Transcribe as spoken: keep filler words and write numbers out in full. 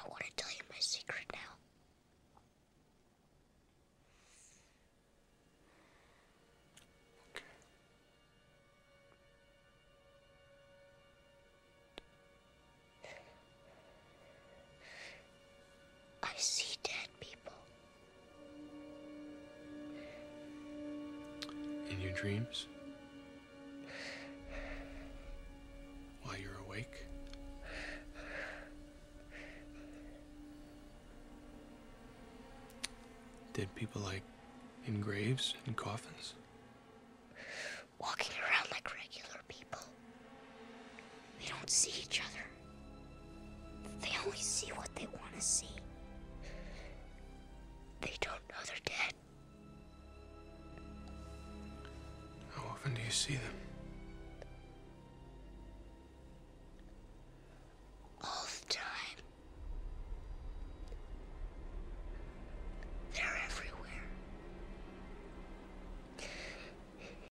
I want to tell you my secret now. I see dead people. In your dreams? While you're awake? Dead people like in graves and coffins? Walking around like regular people. They don't see each other. They only see what they want to see. They don't know they're dead. How often do you see them?